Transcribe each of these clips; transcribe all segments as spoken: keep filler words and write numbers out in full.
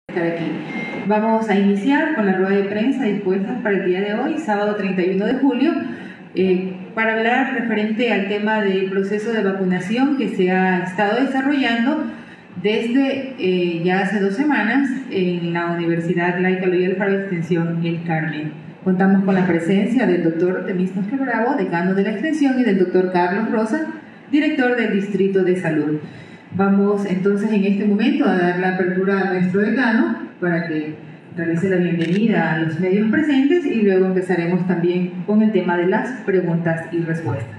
estar aquí. Vamos a iniciar con la rueda de prensa dispuesta para el día de hoy, sábado treinta y uno de julio, eh, para hablar referente al tema del proceso de vacunación que se ha estado desarrollando desde eh, ya hace dos semanas en la Universidad Laica Loyola para la Extensión El Carmen. Contamos con la presencia del doctor Temístocles Bravo, decano de la Extensión, y del doctor Carlos Rosa, director del Distrito de Salud. Vamos entonces en este momento a dar la apertura a nuestro decano para que realice la bienvenida a los medios presentes y luego empezaremos también con el tema de las preguntas y respuestas.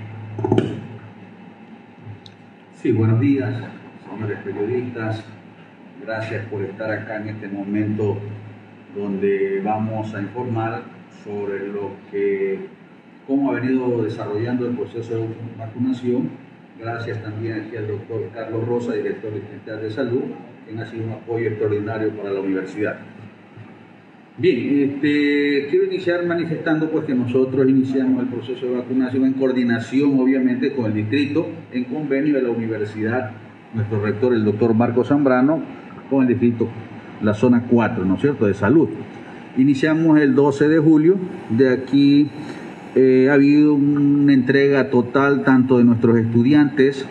Sí, buenos días, señores periodistas. Gracias por estar acá en este momento donde vamos a informar sobre lo que, cómo ha venido desarrollando el proceso de vacunación. Gracias también aquí al doctor Carlos Rosa, director distrital de salud, quien ha sido un apoyo extraordinario para la universidad. Bien, este, quiero iniciar manifestando pues que nosotros iniciamos el proceso de vacunación en coordinación, obviamente, con el distrito, en convenio de la universidad, nuestro rector, el doctor Marco Zambrano, con el distrito, la zona cuatro, ¿no es cierto?, de salud. Iniciamos el doce de julio, de aquí eh, ha habido una entrega total tanto de nuestros estudiantes,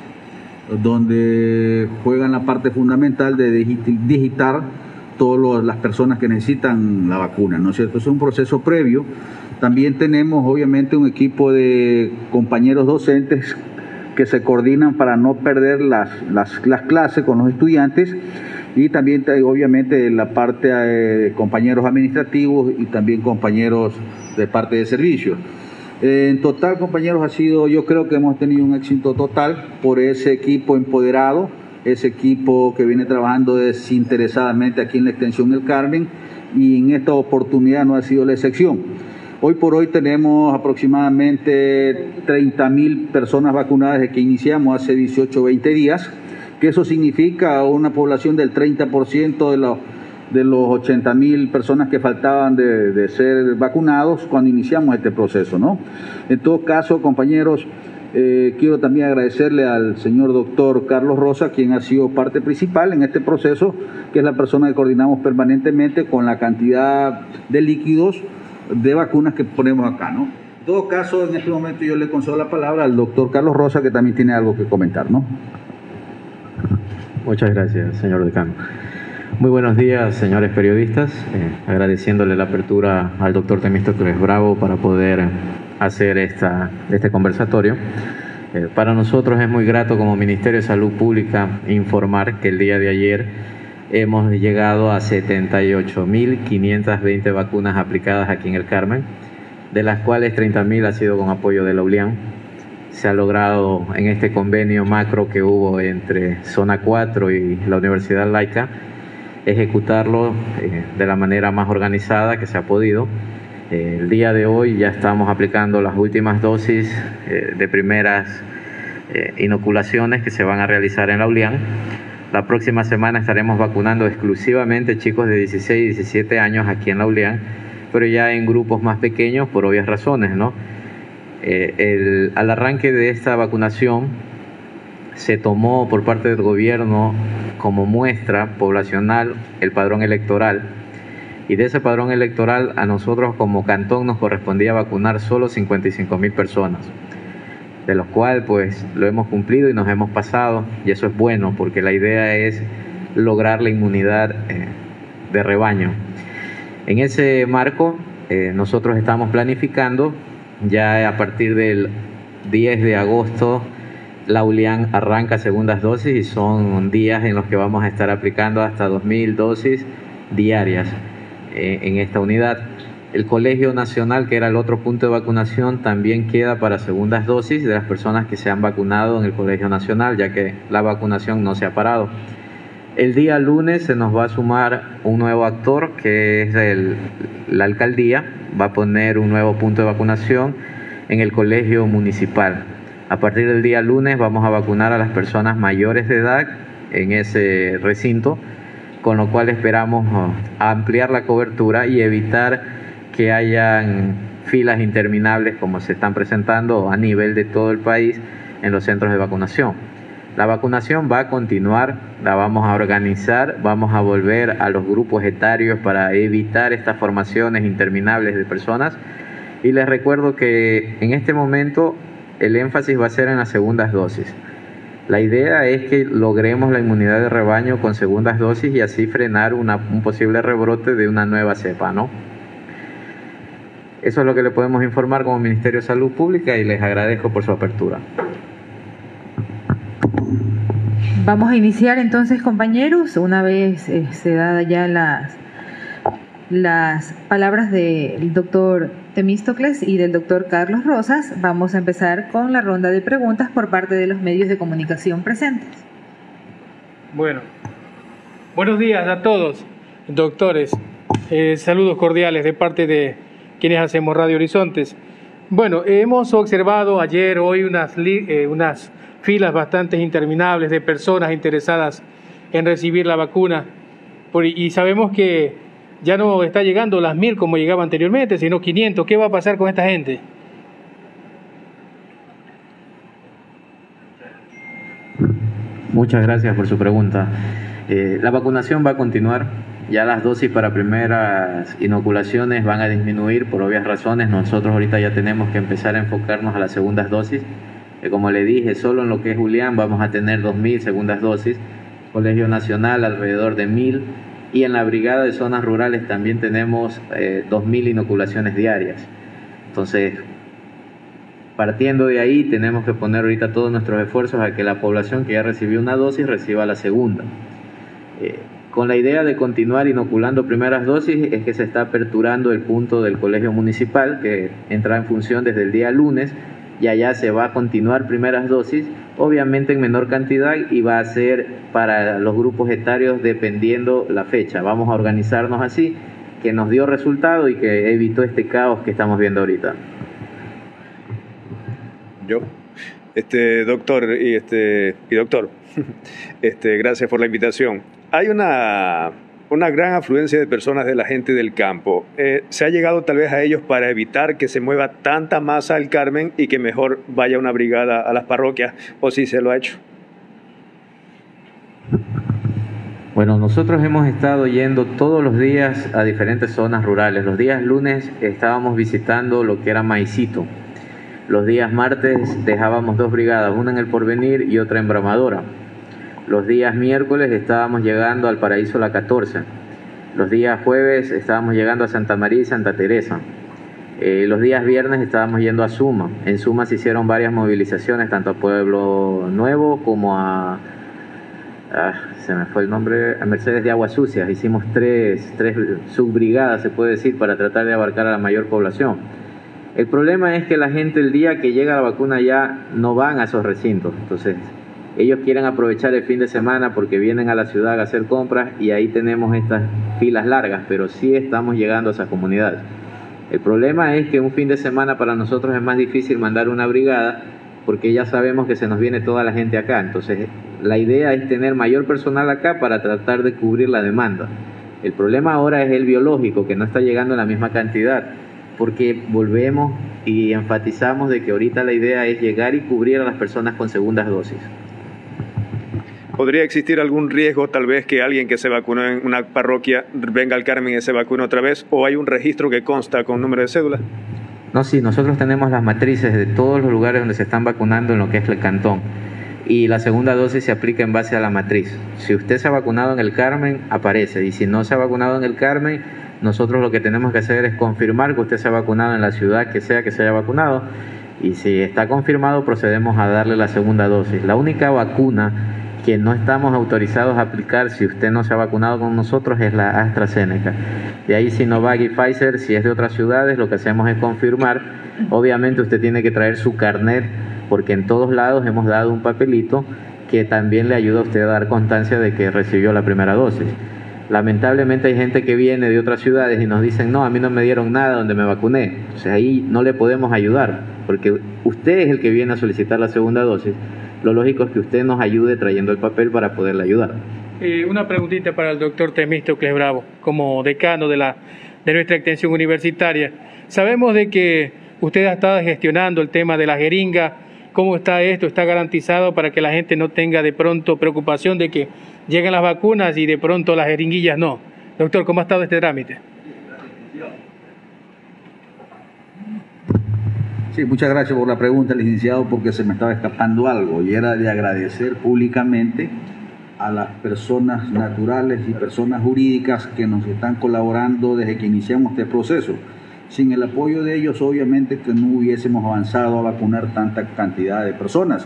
donde juegan la parte fundamental de digitar todas las personas que necesitan la vacuna, ¿no es cierto? Es un proceso previo. También tenemos obviamente un equipo de compañeros docentes que se coordinan para no perder las, las, las clases con los estudiantes, y también obviamente la parte de eh, compañeros administrativos y también compañeros de parte de servicios. Eh, en total, compañeros, ha sido, yo creo que hemos tenido un éxito total por ese equipo empoderado, ese equipo que viene trabajando desinteresadamente aquí en la Extensión del Carmen, y en esta oportunidad no ha sido la excepción. Hoy por hoy tenemos aproximadamente treinta mil personas vacunadas desde que iniciamos hace dieciocho o veinte días, que eso significa una población del treinta por ciento de los, de los ochenta mil personas que faltaban de, de ser vacunados cuando iniciamos este proceso, ¿no? En todo caso, compañeros, Eh, quiero también agradecerle al señor doctor Carlos Rosa, quien ha sido parte principal en este proceso, que es la persona que coordinamos permanentemente con la cantidad de líquidos de vacunas que ponemos acá, ¿no? En todo caso, en este momento yo le concedo la palabra al doctor Carlos Rosa, que también tiene algo que comentar, ¿no? Muchas gracias, señor decano. Muy buenos días, señores periodistas. Eh, agradeciéndole la apertura al doctor Temístocles Bravo para poder hacer esta, este conversatorio. Eh, para nosotros es muy grato como Ministerio de Salud Pública informar que el día de ayer hemos llegado a setenta y ocho mil quinientas veinte vacunas aplicadas aquí en el Carmen, de las cuales treinta mil ha sido con apoyo de la ULIAN. Se ha logrado en este convenio macro que hubo entre Zona cuatro y la Universidad Laica ejecutarlo eh, de la manera más organizada que se ha podido. Eh, el día de hoy ya estamos aplicando las últimas dosis eh, de primeras eh, inoculaciones que se van a realizar en la ULIAN. La próxima semana estaremos vacunando exclusivamente chicos de dieciséis y diecisiete años aquí en la ULIAN, pero ya en grupos más pequeños por obvias razones, ¿no? Eh, el, al arranque de esta vacunación se tomó por parte del gobierno como muestra poblacional el padrón electoral, y de ese padrón electoral a nosotros como cantón nos correspondía vacunar solo cincuenta y cinco mil personas, de los cuales pues lo hemos cumplido y nos hemos pasado, y eso es bueno porque la idea es lograr la inmunidad eh, de rebaño. En ese marco eh, nosotros estamos planificando ya a partir del diez de agosto. La ULIAN arranca segundas dosis y son días en los que vamos a estar aplicando hasta dos mil dosis diarias eh, en esta unidad. El Colegio Nacional, que era el otro punto de vacunación, también queda para segundas dosis de las personas que se han vacunado en el Colegio Nacional, ya que la vacunación no se ha parado. El día lunes se nos va a sumar un nuevo actor, que es el, la alcaldía, va a poner un nuevo punto de vacunación en el Colegio Municipal. A partir del día lunes vamos a vacunar a las personas mayores de edad en ese recinto, con lo cual esperamos ampliar la cobertura y evitar que hayan filas interminables como se están presentando a nivel de todo el país en los centros de vacunación. La vacunación va a continuar, la vamos a organizar, vamos a volver a los grupos etarios para evitar estas formaciones interminables de personas. Y les recuerdo que en este momento el énfasis va a ser en las segundas dosis. La idea es que logremos la inmunidad de rebaño con segundas dosis y así frenar una, un posible rebrote de una nueva cepa, ¿no? Eso es lo que le podemos informar como Ministerio de Salud Pública y les agradezco por su apertura. Vamos a iniciar entonces, compañeros, una vez eh, se dadas ya las, las palabras del doctor Temístocles y del doctor Carlos Rosas, vamos a empezar con la ronda de preguntas por parte de los medios de comunicación presentes. Bueno, buenos días a todos, doctores. Eh, saludos cordiales de parte de quienes hacemos Radio Horizontes. Bueno, hemos observado ayer, hoy, unas, eh, unas filas bastante interminables de personas interesadas en recibir la vacuna. Por, y sabemos que ya no está llegando las mil como llegaba anteriormente, sino quinientos. ¿Qué va a pasar con esta gente? Muchas gracias por su pregunta. Eh, la vacunación va a continuar. Ya las dosis para primeras inoculaciones van a disminuir por obvias razones. Nosotros ahorita ya tenemos que empezar a enfocarnos a las segundas dosis. Eh, como le dije, solo en lo que es Julián vamos a tener dos mil segundas dosis. Colegio Nacional alrededor de mil. Y en la brigada de zonas rurales también tenemos eh, dos mil inoculaciones diarias. Entonces, partiendo de ahí, tenemos que poner ahorita todos nuestros esfuerzos a que la población que ya recibió una dosis reciba la segunda. Eh, con la idea de continuar inoculando primeras dosis es que se está aperturando el punto del colegio municipal, que entra en función desde el día lunes, y allá se va a continuar primeras dosis, obviamente en menor cantidad, y va a ser para los grupos etarios dependiendo la fecha. Vamos a organizarnos así, que nos dio resultado y que evitó este caos que estamos viendo ahorita. Yo, este doctor y este y doctor, este gracias por la invitación. Hay una una gran afluencia de personas de la gente del campo. Eh, ¿Se ha llegado tal vez a ellos para evitar que se mueva tanta masa al Carmen y que mejor vaya una brigada a las parroquias, o si se lo ha hecho? Bueno, nosotros hemos estado yendo todos los días a diferentes zonas rurales. Los días lunes estábamos visitando lo que era Maicito. Los días martes dejábamos dos brigadas, una en El Porvenir y otra en Bramadora. Los días miércoles estábamos llegando al Paraíso La catorce. Los días jueves estábamos llegando a Santa María y Santa Teresa. Eh, los días viernes estábamos yendo a Suma. En Suma se hicieron varias movilizaciones, tanto a Pueblo Nuevo como a... Ah, se me fue el nombre, a Mercedes de Aguas Sucias. Hicimos tres, tres subbrigadas, se puede decir, para tratar de abarcar a la mayor población. El problema es que la gente el día que llega la vacuna ya no van a esos recintos. Entonces, ellos quieren aprovechar el fin de semana porque vienen a la ciudad a hacer compras y ahí tenemos estas filas largas, pero sí estamos llegando a esas comunidades. El problema es que un fin de semana para nosotros es más difícil mandar una brigada porque ya sabemos que se nos viene toda la gente acá. Entonces, la idea es tener mayor personal acá para tratar de cubrir la demanda. El problema ahora es el biológico, que no está llegando en la misma cantidad, porque volvemos y enfatizamos de que ahorita la idea es llegar y cubrir a las personas con segundas dosis. ¿Podría existir algún riesgo tal vez que alguien que se vacunó en una parroquia venga al Carmen y se vacune otra vez? ¿O hay un registro que consta con número de cédula? No, sí, nosotros tenemos las matrices de todos los lugares donde se están vacunando en lo que es el cantón. Y la segunda dosis se aplica en base a la matriz. Si usted se ha vacunado en el Carmen, aparece. Y si no se ha vacunado en el Carmen, nosotros lo que tenemos que hacer es confirmar que usted se ha vacunado en la ciudad que sea que se haya vacunado. Y si está confirmado, procedemos a darle la segunda dosis. La única vacuna que no estamos autorizados a aplicar si usted no se ha vacunado con nosotros es la AstraZeneca. De ahí Sinovac y Pfizer, si es de otras ciudades, lo que hacemos es confirmar. Obviamente usted tiene que traer su carnet, porque en todos lados hemos dado un papelito que también le ayuda a usted a dar constancia de que recibió la primera dosis. Lamentablemente hay gente que viene de otras ciudades y nos dicen, no, a mí no me dieron nada donde me vacuné. O sea, ahí no le podemos ayudar, porque usted es el que viene a solicitar la segunda dosis. Lo lógico es que usted nos ayude trayendo el papel para poderle ayudar. Eh, una preguntita para el doctor Temístocles Bravo, como decano de, la, de nuestra extensión universitaria. Sabemos de que usted ha estado gestionando el tema de la jeringa ¿Cómo está esto? ¿Está garantizado para que la gente no tenga de pronto preocupación de que lleguen las vacunas y de pronto las jeringuillas no? Doctor, ¿cómo ha estado este trámite? Sí, muchas gracias por la pregunta, licenciado, porque se me estaba escapando algo y era de agradecer públicamente a las personas naturales y personas jurídicas que nos están colaborando desde que iniciamos este proceso. Sin el apoyo de ellos, obviamente que no hubiésemos avanzado a vacunar tanta cantidad de personas.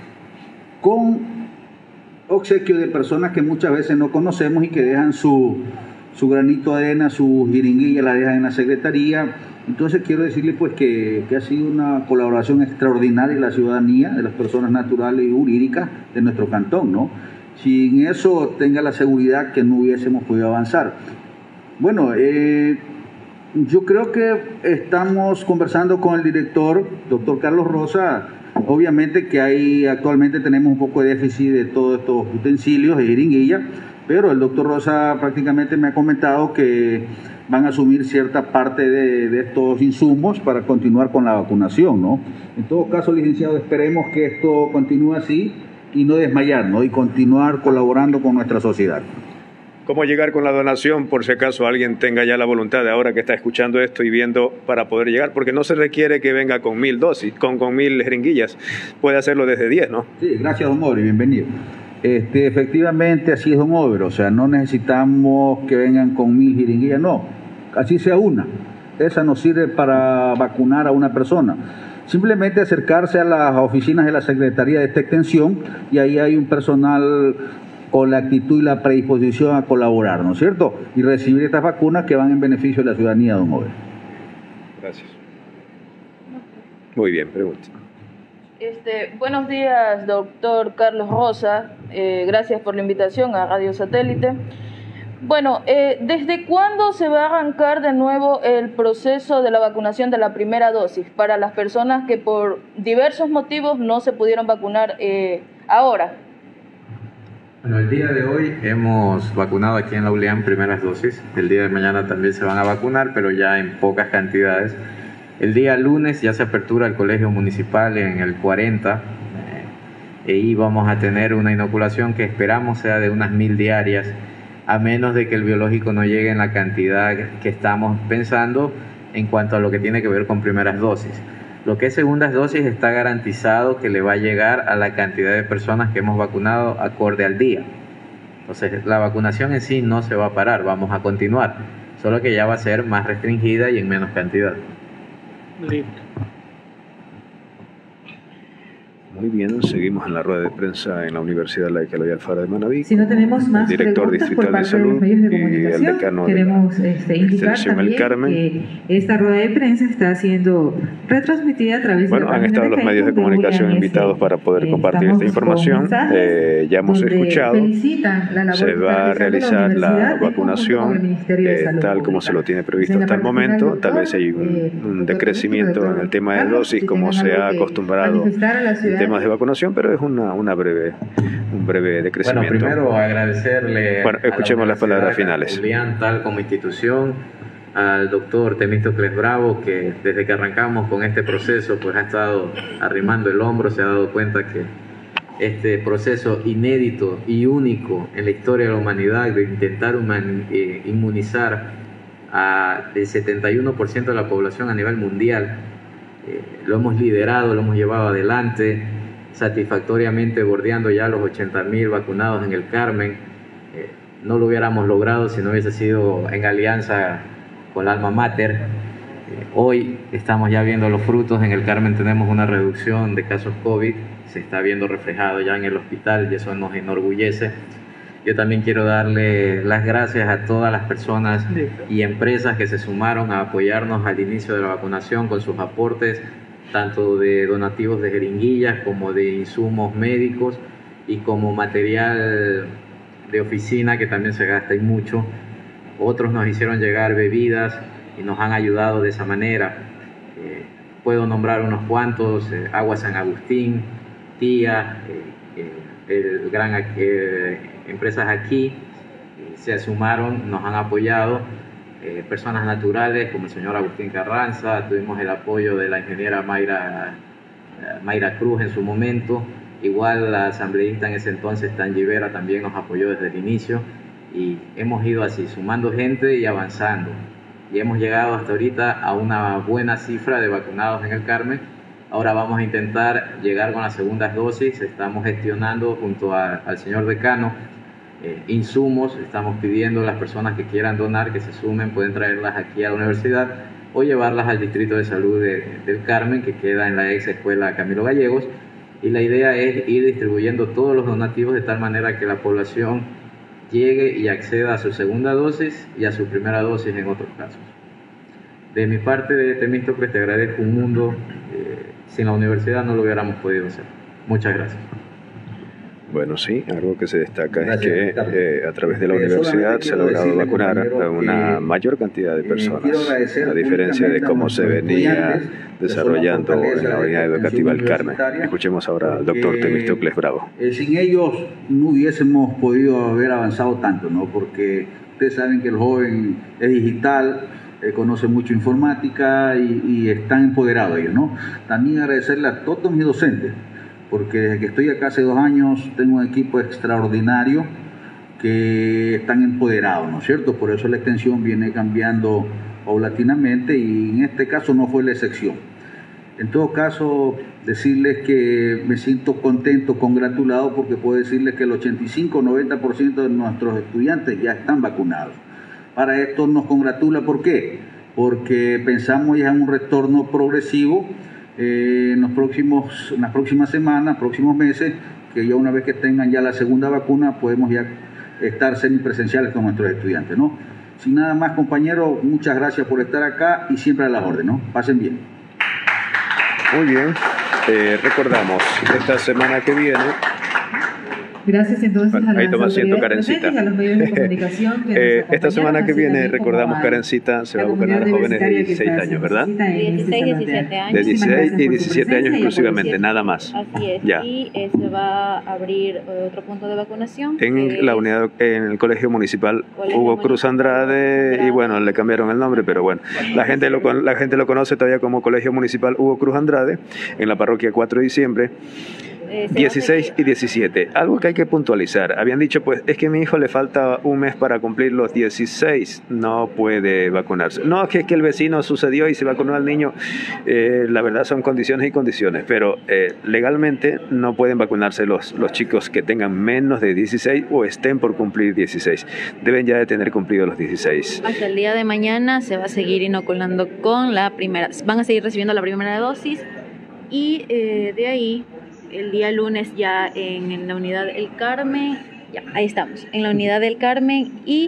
Con obsequio de personas que muchas veces no conocemos y que dejan su, su granito de arena, su jeringuilla, la dejan en la secretaría. Entonces quiero decirle pues que, que ha sido una colaboración extraordinaria de la ciudadanía, de las personas naturales y jurídicas de nuestro cantón, ¿no? Sin eso tenga la seguridad que no hubiésemos podido avanzar. Bueno, eh, yo creo que estamos conversando con el director, doctor Carlos Rosa. Obviamente que hay, actualmente tenemos un poco de déficit de todos estos utensilios de jeringuilla, pero el doctor Rosa prácticamente me ha comentado que van a asumir cierta parte de, de estos insumos para continuar con la vacunación, ¿no? En todo caso, licenciado, esperemos que esto continúe así y no desmayar, ¿no? Y continuar colaborando con nuestra sociedad. ¿Cómo llegar con la donación, por si acaso alguien tenga ya la voluntad de ahora que está escuchando esto y viendo para poder llegar? Porque no se requiere que venga con mil dosis, con, con mil jeringuillas. Puede hacerlo desde diez, ¿no? Sí, gracias, don Mori, bienvenido. Este, efectivamente, así es, don Over, o sea, no necesitamos que vengan con mil jeringuillas, no, así sea una. Esa nos sirve para vacunar a una persona. Simplemente acercarse a las oficinas de la Secretaría de esta extensión y ahí hay un personal con la actitud y la predisposición a colaborar, ¿no es cierto? Y recibir estas vacunas que van en beneficio de la ciudadanía, don Over. Gracias. Muy bien, pregunta. Este, buenos días, doctor Carlos Rosa. Eh, gracias por la invitación a Radio Satélite. Bueno, eh, ¿desde cuándo se va a arrancar de nuevo el proceso de la vacunación de la primera dosis para las personas que por diversos motivos no se pudieron vacunar eh, ahora? Bueno, el día de hoy hemos vacunado aquí en la U L I A M primeras dosis. El día de mañana también se van a vacunar, pero ya en pocas cantidades. El día lunes ya se apertura el colegio municipal en el cuarenta eh, y vamos a tener una inoculación que esperamos sea de unas mil diarias, a menos de que el biológico no llegue en la cantidad que estamos pensando en cuanto a lo que tiene que ver con primeras dosis. Lo que es segundas dosis está garantizado que le va a llegar a la cantidad de personas que hemos vacunado acorde al día. Entonces la vacunación en sí no se va a parar, vamos a continuar, solo que ya va a ser más restringida y en menos cantidad. Listo. Muy bien, seguimos en la rueda de prensa en la Universidad Laica Eloy Alfaro de Manabí. Si no tenemos más director preguntas distrital por parte de salud de los medios de y el comunicación, decano queremos de este, indicar Extensión El también Carmen. que esta rueda de prensa está siendo retransmitida a través Bueno, de la han página estado los Facebook medios de comunicación U L I A M. invitados para poder Eh, compartir esta estamos información. con mensajes Eh, ya hemos donde escuchado, felicitan la labor se que está va a realizando realizar la universidad en conjunto con el vacunación Ministerio de eh, Salud tal como Pública. se lo tiene previsto En la hasta el parte final, momento. doctor, Tal vez hay un, eh, un doctor decrecimiento doctor en el tema de Carlos, dosis, si como tengan se algo ha que acostumbrado manifestar a la en ciudad. temas de vacunación, pero es una, una breve, un breve decrecimiento. Bueno, primero agradecerle Bueno, escuchemos a la las palabras Universidad finales. U L I A M, tal como institución, al doctor Temístocles Bravo, que desde que arrancamos con este proceso pues ha estado arrimando el hombro, se ha dado cuenta que este proceso inédito y único en la historia de la humanidad de intentar human, eh, inmunizar al setenta y uno por ciento de la población a nivel mundial, eh, lo hemos liderado, lo hemos llevado adelante satisfactoriamente, bordeando ya los ochenta mil vacunados en el Carmen. Eh, no lo hubiéramos logrado si no hubiese sido en alianza con la Alma Mater. Eh, hoy estamos ya viendo los frutos. En el Carmen tenemos una reducción de casos COVID, se está viendo reflejado ya en el hospital y eso nos enorgullece. Yo también quiero darle las gracias a todas las personas y empresas que se sumaron a apoyarnos al inicio de la vacunación con sus aportes, tanto de donativos de jeringuillas como de insumos médicos y como material de oficina que también se gasta y mucho. Otros nos hicieron llegar bebidas y nos han ayudado de esa manera. Eh, puedo nombrar unos cuantos: eh, Agua San Agustín, Tía, eh, eh, el gran eh, empresas aquí eh, se sumaron, nos han apoyado. Eh, personas naturales como el señor Agustín Carranza, tuvimos el apoyo de la ingeniera Mayra Mayra Cruz en su momento, igual la asambleísta en ese entonces, Tangi Vera, también nos apoyó desde el inicio, y hemos ido así, sumando gente y avanzando. Y hemos llegado hasta ahorita a una buena cifra de vacunados en el Carmen. Ahora vamos a intentar llegar con las segundas dosis. Estamos gestionando junto a, al señor decano eh, insumos. Estamos pidiendo a las personas que quieran donar que se sumen, pueden traerlas aquí a la universidad o llevarlas al Distrito de Salud de, del Carmen, que queda en la ex escuela Camilo Gallegos. Y la idea es ir distribuyendo todos los donativos de tal manera que la población llegue y acceda a su segunda dosis y a su primera dosis en otros casos. De mi parte, de Temístocles, te agradezco un mundo. Eh, sin la universidad no lo hubiéramos podido hacer. Muchas gracias. Bueno, sí, algo que se destaca Gracias, es que eh, a través de la universidad se ha logrado vacunar a una mayor cantidad de personas, a diferencia de cómo se venía desarrollando en la unidad educativa del Carmen. Escuchemos ahora al doctor Temístocles Bravo. Eh, sin ellos no hubiésemos podido haber avanzado tanto, ¿no? Porque ustedes saben que el joven es digital, eh, conoce mucho informática y, y están empoderados ellos, ¿no? También agradecerle a todos mis docentes, porque desde que estoy acá hace dos años tengo un equipo extraordinario que están empoderados, ¿no es cierto? Por eso la extensión viene cambiando paulatinamente y en este caso no fue la excepción. En todo caso, decirles que me siento contento, congratulado, porque puedo decirles que el ochenta y cinco a noventa por ciento de nuestros estudiantes ya están vacunados. Para esto nos congratula, ¿por qué? Porque pensamos ya en un retorno progresivo Eh, en, los próximos, en las próximas semanas, próximos meses, que ya una vez que tengan ya la segunda vacuna, podemos ya estar semipresenciales con nuestros estudiantes, ¿no? Sin nada más, compañeros, muchas gracias por estar acá y siempre a las órdenes, ¿no? Pasen bien. Muy bien, eh, recordamos, esta semana que viene... Gracias entonces bueno, a las ahí toma asiento, Karencita. y a los medios de comunicación que eh, esta semana que viene, recordamos, Karencita se va a vacunar a jóvenes de dieciséis años, ¿verdad? De dieciséis, diecisiete años. De dieciséis y diecisiete años exclusivamente, nada más. Así es. Ya. Y eh, se va a abrir eh, otro punto de vacunación. En la unidad, en el Colegio Municipal Colegio Hugo Cruz Andrade, Andrade, y bueno, le cambiaron el nombre, pero bueno, la gente lo, la gente lo conoce todavía como Colegio Municipal Hugo Cruz Andrade, en la parroquia cuatro de diciembre. Eh, dieciséis y diecisiete. Algo que hay que puntualizar. Habían dicho, pues, es que a mi hijo le falta un mes para cumplir los dieciséis. No puede vacunarse. No, es que, es que el vecino sucedió y se vacunó al niño. Eh, la verdad son condiciones y condiciones. Pero eh, legalmente no pueden vacunarse los, los chicos que tengan menos de dieciséis o estén por cumplir dieciséis. Deben ya de tener cumplido los dieciséis. Hasta el día de mañana se va a seguir inoculando con la primera. Van a seguir recibiendo la primera dosis. Y eh, de ahí... el día lunes ya en, en la unidad El Carmen, ya, ahí estamos, en la unidad del Carmen y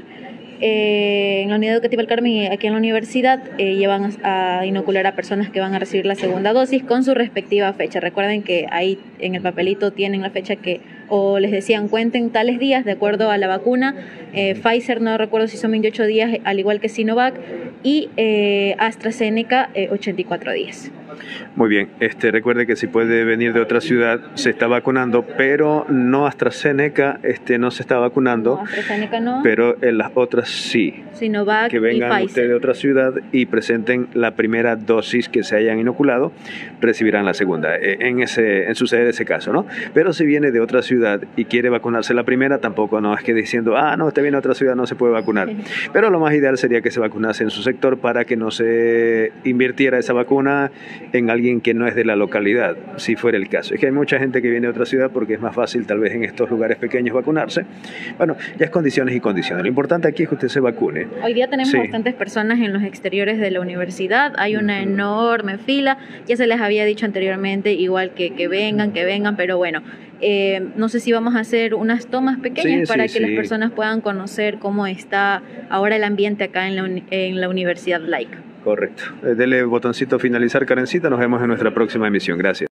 eh, en la unidad educativa del Carmen y aquí en la universidad eh, llevan a, a inocular a personas que van a recibir la segunda dosis con su respectiva fecha. Recuerden que ahí en el papelito tienen la fecha que, o les decían cuenten tales días de acuerdo a la vacuna. eh, Pfizer no recuerdo si son veintiocho días, al igual que Sinovac, y eh, AstraZeneca eh, ochenta y cuatro días. Muy bien, este, recuerde que si puede venir de otra ciudad, se está vacunando, pero no AstraZeneca, este, no se está vacunando, No, AstraZeneca no, pero en las otras sí. Sinovac Que y vengan Pfizer. ustedes de otra ciudad y presenten la primera dosis que se hayan inoculado, recibirán la segunda, eh, en, ese, en suceder ese caso, ¿no? Pero si viene de otra ciudad y quiere vacunarse la primera, tampoco no es que diciendo, ah, no, usted viene de otra ciudad, no se puede vacunar. Pero lo más ideal sería que se vacunase en su sector para que no se invirtiera esa vacuna en alguien que no es de la localidad, si fuera el caso. Es que hay mucha gente que viene de otra ciudad porque es más fácil tal vez en estos lugares pequeños vacunarse. Bueno, ya es condiciones y condiciones. Lo importante aquí es que usted se vacune. Hoy día tenemos Sí. bastantes personas en los exteriores de la universidad, hay una enorme fila, ya se les había dicho anteriormente, igual que, que vengan, que vengan, pero bueno, eh, no sé si vamos a hacer unas tomas pequeñas Sí, para sí, que sí. las personas puedan conocer cómo está ahora el ambiente acá en la, uni- en la Universidad Laica. Correcto. Eh, Dele botoncito finalizar, Karencita. Nos vemos en nuestra próxima emisión. Gracias.